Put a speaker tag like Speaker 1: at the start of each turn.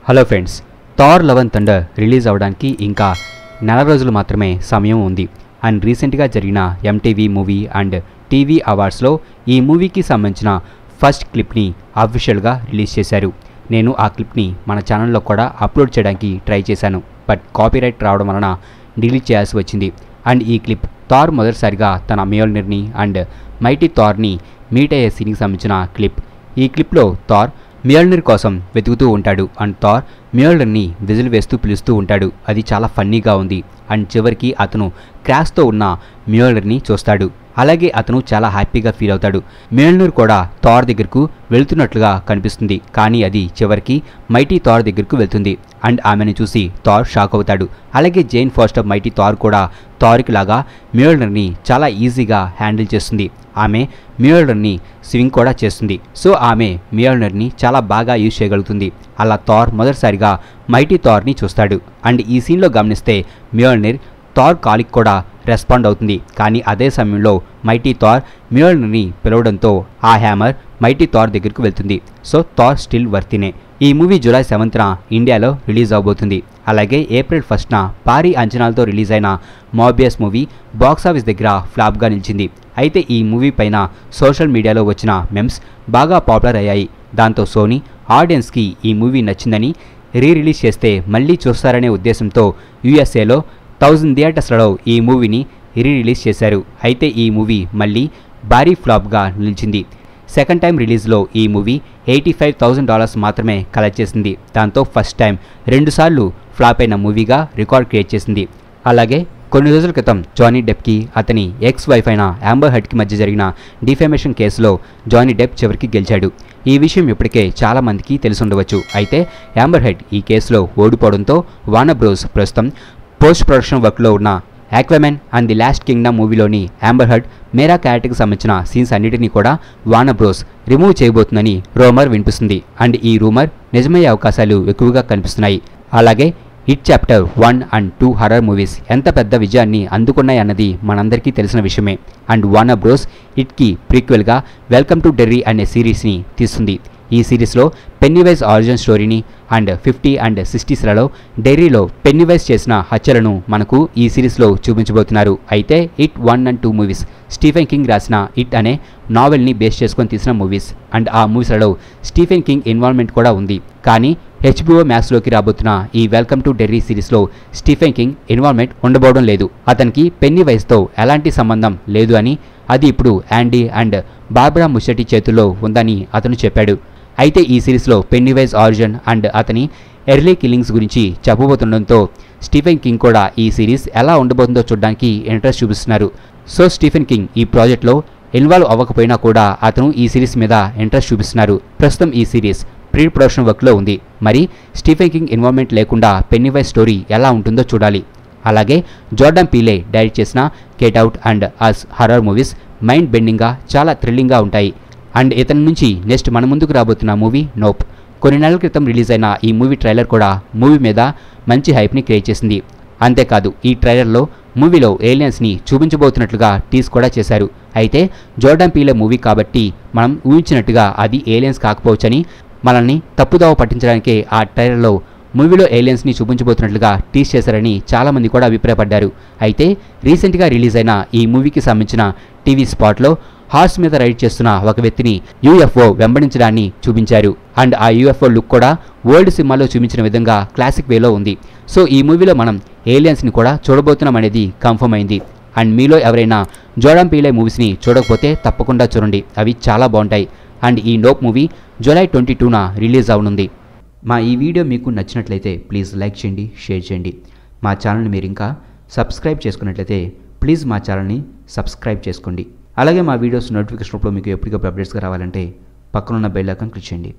Speaker 1: Hello friends, Thor love and thunder release అవ్వడానికి ఇంకా నెల రోజులు మాత్రమే సమయం ఉంది. అండ్ రీసెంట్గా జరిగిన ఎంటీవీ మూవీ అండ్ టీవీ అవార్డ్స్లో ఈ మూవీకి సంబంధించిన ఫస్ట్ క్లిప్ని అఫీషియల్గా రిలీజ్ చేశారు. నేను ఆ క్లిప్ని మన ఛానల్లో కూడా అప్లోడ్ చేయడానికి ట్రై చేశాను, బట్ కాపీరైట్ రావడం వలన డిలీట్ చేయాల్సి వచ్చింది. అండ్ ఈ క్లిప్ థార్ మొదటిసారిగా తన మియోల్నిర్ని అండ్ మైటీ థార్ని మీట్ అయ్యే సీన్కి సంబంధించిన క్లిప్. ఈ క్లిప్లో థార్ మియోల్నిర్ కోసం వెతుకుతూ ఉంటాడు అండ్ థార్ మియోల్నిర్ని విజిల్ వేస్తూ పిలుస్తూ ఉంటాడు. అది చాలా ఫన్నీగా ఉంది. అండ్ చివరికి అతను క్రాష్తో ఉన్న మియోల్నిర్ని చూస్తాడు. అలాగే అతను చాలా హ్యాపీగా ఫీల్ అవుతాడు. మియోల్నిర్ కూడా థార్ దగ్గరకు వెళ్తున్నట్లుగా కనిపిస్తుంది, కానీ అది చివరికి మైటీ థార్ దగ్గరకు వెళ్తుంది. అండ్ ఆమెను చూసి థార్ షాక్ అవుతాడు. అలాగే జేన్ ఫాస్టర్ మైటీ థార్ కూడా థార్కి లాగా మియోల్నిర్ని చాలా ఈజీగా హ్యాండిల్ చేస్తుంది. ఆమె మియోల్నిర్ని స్వింగ్ కూడా చేస్తుంది. సో ఆమె మియోల్నిర్ని చాలా బాగా యూజ్ చేయగలుగుతుంది. అలా థార్ మొదటిసారిగా మైటీ థార్ని చూస్తాడు. అండ్ ఈ సీన్లో గమనిస్తే మియోల్నిర్ థార్ కాలికి కూడా రెస్పాండ్ అవుతుంది. కానీ అదే సమయంలో మైటీ థార్ మియోల్నిర్ని పిలవడంతో ఆ హ్యామర్ మైటీ థార్ దగ్గరకు వెళ్తుంది. సో థార్ స్టిల్ వర్తినే. ఈ మూవీ జూలై 7న ఇండియాలో రిలీజ్ అవబోతుంది. అలాగే ఏప్రిల్ 1న భారీ అంచనాలతో రిలీజ్ అయిన మోర్బియస్ మూవీ బాక్సాఫీస్ దగ్గర ఫ్లాప్గా నిలిచింది. అయితే ఈ మూవీ పైన సోషల్ మీడియాలో వచ్చిన మెమ్స్ బాగా పాపులర్ అయ్యాయి. దాంతో సోనీ ఆడియన్స్కి ఈ మూవీ నచ్చిందని రిలీజ్ చేస్తే మళ్ళీ చూస్తారనే ఉద్దేశంతో యూఎస్ఏలో 1000 థియేటర్స్లలో ఈ మూవీని రిలీజ్ చేశారు. అయితే ఈ మూవీ మళ్ళీ భారీ ఫ్లాప్గా నిలిచింది. సెకండ్ టైం రిలీజ్లో ఈ మూవీ $85,000 మాత్రమే కలెక్ట్ చేసింది. దాంతో ఫస్ట్ టైం 2 సార్లు ఫ్లాప్ అయిన మూవీగా రికార్డ్ క్రియేట్ చేసింది. అలాగే కొన్ని రోజుల క్రితం జానీ డెప్కి అతని ఎక్స్ వైఫ్ అయిన యాంబర్ హర్డ్కి మధ్య జరిగిన డిఫేమేషన్ కేసులో జానీ డెప్ చివరికి గెలిచాడు. ఈ విషయం ఇప్పటికే చాలా మందికి తెలిసి ఉండవచ్చు. అయితే యాంబర్ హర్డ్ ఈ కేసులో ఓడిపోవడంతో వార్నర్ బ్రోస్ ప్రస్తుతం పోస్ట్ ప్రొడక్షన్ వర్క్లో ఉన్న Aquaman and the lost kingdom మూవీలోని యాంబర్ హర్డ్ మేరా క్యారెక్టర్కి సంబంధించిన సీన్స్ అన్నిటినీ కూడా వార్నర్ బ్రోస్ రిమూవ్ చేయబోతుందని రూమర్ వినిపిస్తుంది. అండ్ ఈ రూమర్ నిజమయ్యే అవకాశాలు ఎక్కువగా కనిపిస్తున్నాయి. అలాగే It chapter 1 and 2 horror movies ఎంత పెద్ద విజయాన్ని అందుకున్నాయి అన్నది మనందరికీ తెలిసిన విషయమే. అండ్ వార్నర్ బ్రోస్ హిట్కి ప్రీక్వెల్గా వెల్కమ్ టు డెర్రీ అనే సిరీస్ని తీస్తుంది. ఈ సిరీస్లో పెన్నీవైజ్ ఆరిజిన్ స్టోరీని అండ్ 50 అండ్ 60sలలో డెర్రీలో పెన్నీవైజ్ చేసిన హత్యలను మనకు ఈ సిరీస్లో చూపించబోతున్నారు. అయితే It 1 and 2 movies Stephen King రాసిన హిట్ అనే నావెల్ని బేస్ చేసుకొని తీసిన మూవీస్. అండ్ ఆ మూవీస్లలో స్టీఫెన్ కింగ్ ఇన్వాల్వ్మెంట్ కూడా ఉంది. కానీ HBO మ్యాక్స్లోకి రాబోతున్న ఈ వెల్కమ్ టు డెర్రీ సిరీస్లో స్టీఫెన్ కింగ్ ఇన్వాల్వ్మెంట్ ఉండబోవడం లేదు. అతనికి పెన్నీవైజ్తో ఎలాంటి సంబంధం లేదు అని, అది ఇప్పుడు యాండీ అండ్ బార్బరా ముషెట్టి చేతుల్లో ఉందని అతను చెప్పాడు. అయితే ఈ సిరీస్లో పెన్నీవైజ్ ఆరిజిన్ అండ్ అతని ఎర్లీ కిల్లింగ్స్ గురించి చెప్పబోతుండడంతో స్టీఫెన్ కింగ్ కూడా ఈ సిరీస్ ఎలా ఉండబోతుందో చూడడానికి ఇంట్రెస్ట్ చూపిస్తున్నారు. సో స్టీఫెన్ కింగ్ ఈ ప్రాజెక్ట్లో ఇన్వాల్వ్ అవ్వకపోయినా కూడా అతను ఈ సిరీస్ మీద ఇంట్రెస్ట్ చూపిస్తున్నారు. ప్రస్తుతం ఈ సిరీస్ ప్రీ ప్రొడక్షన్ వర్క్లో ఉంది. మరి స్టీఫెన్ కింగ్ ఇన్వాల్వ్మెంట్ లేకుండా పెన్నీవైజ్ స్టోరీ ఎలా ఉంటుందో చూడాలి. అలాగే జోర్డాన్ పీలే డైరెక్ట్ చేసిన get out and us horror movies mind బెండింగ్గా చాలా థ్రిల్లింగ్గా ఉంటాయి. అండ్ ఇతని నుంచి నెక్స్ట్ మన ముందుకు రాబోతున్న మూవీ నోప్. కొన్ని నెలల క్రితం రిలీజ్ అయిన ఈ మూవీ ట్రైలర్ కూడా మూవీ మీద మంచి హైప్ని క్రియేట్ చేసింది. అంతేకాదు ఈ ట్రైలర్లో మూవీలో ఏలియన్స్ని చూపించబోతున్నట్లుగా టీస్ కూడా చేశారు. అయితే జోర్డాన్ పీలే మూవీ కాబట్టి మనం ఊహించినట్టుగా అది ఏలియన్స్ కాకపోవచ్చని, మనల్ని తప్పుదోవ పట్టించడానికే ఆ ట్రైలర్లో మూవీలో ఏలియన్స్ని చూపించబోతున్నట్లుగా టీస్ చేశారని చాలామంది కూడా అభిప్రాయపడ్డారు. అయితే రీసెంట్గా రిలీజ్ అయిన ఈ మూవీకి సంబంధించిన టీవీ స్పాట్లో హార్స్ మీద రైడ్ చేస్తున్న ఒక వ్యక్తిని UFO వెంబడించడాన్ని చూపించారు. అండ్ ఆ UFO లుక్ కూడా ఓల్డ్ సినిమాలో చూపించిన విధంగా క్లాసిక్ వేలో ఉంది. సో ఈ మూవీలో మనం ఏలియన్స్ని కూడా చూడబోతున్నాం అనేది కన్ఫర్మ్ అయింది. అండ్ మీలో ఎవరైనా జోర్డాన్ పీలే మూవీస్ని చూడకపోతే తప్పకుండా చూడండి, అవి చాలా బాగుంటాయి. అండ్ ఈ నోప్ మూవీ జూలై 22న రిలీజ్ అవనుంది. మా ఈ వీడియో మీకు నచ్చినట్లయితే ప్లీజ్ లైక్ చేయండి, షేర్ చేయండి. మా ఛానల్ని మీరు ఇంకా సబ్స్క్రైబ్ చేసుకున్నట్లయితే ప్లీజ్ మా ఛానల్ని సబ్స్క్రైబ్ చేసుకోండి. అలాగే మా వీడియోస్ నోటిఫికేషన్ రూపంలో మీకు ఎప్పటికప్పుడు అప్డేట్స్గా రావాలంటే పక్కనున్న బెల్ ఐకాన్ క్లిక్ చేయండి.